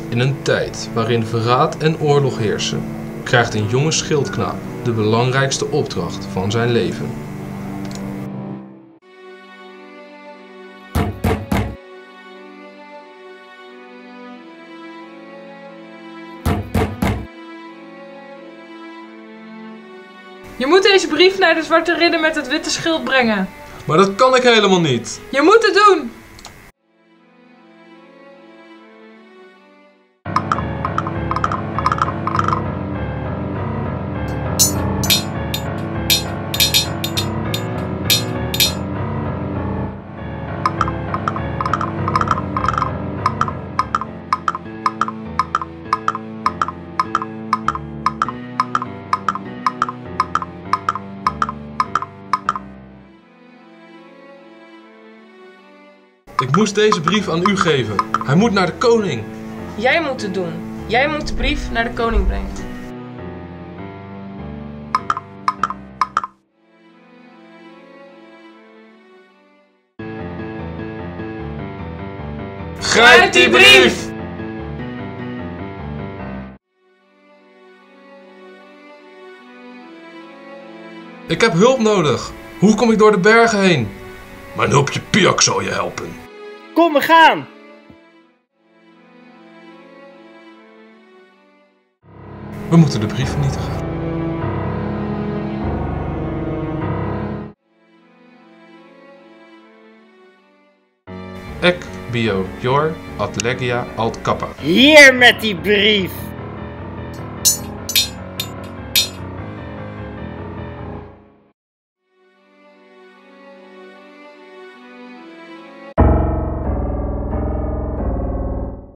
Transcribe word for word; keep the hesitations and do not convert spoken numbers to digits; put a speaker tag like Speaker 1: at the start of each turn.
Speaker 1: In een tijd waarin verraad en oorlog heersen, krijgt een jonge schildknaap de belangrijkste opdracht van zijn leven.
Speaker 2: Je moet deze brief naar de zwarte ridder met het witte schild brengen.
Speaker 1: Maar dat kan ik helemaal niet.
Speaker 2: Je moet het doen!
Speaker 1: Ik moest deze brief aan u geven. Hij moet naar de koning.
Speaker 2: Jij moet het doen. Jij moet de brief naar de koning brengen.
Speaker 1: Grijp die brief! Ik heb hulp nodig. Hoe kom ik door de bergen heen? Mijn hulpje Piak zal je helpen.
Speaker 3: Kom, we gaan!
Speaker 1: We moeten de brief vernietigen. Ek bio jor ad legia alt kappa.
Speaker 3: Hier met die brief!